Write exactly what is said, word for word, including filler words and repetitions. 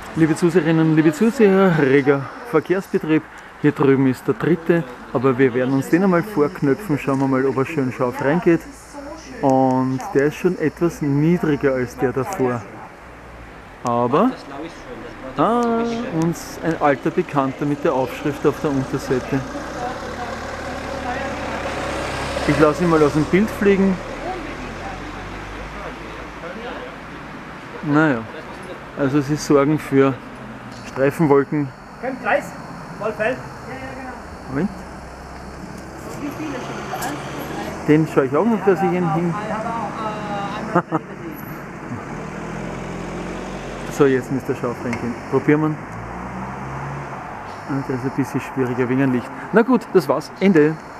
Liebe Zuseherinnen, liebe Zuseher, reger Verkehrsbetrieb. Hier drüben ist der dritte, aber wir werden uns den einmal vorknöpfen. Schauen wir mal, ob er schön scharf reingeht. Und der ist schon etwas niedriger als der davor. Aber ah, uns ein alter Bekannter mit der Aufschrift auf der Unterseite. Ich lasse ihn mal aus dem Bild fliegen. Naja, also sie sorgen für Streifenwolken. Kein Kreis, Vollfeld. Moment. Den schaue ich auch noch, dass ich ihn hin. So, jetzt müsste er scharf reingehen. Probieren wir. Ah, der ist ein bisschen schwieriger wegen dem Licht. Na gut, das war's. Ende.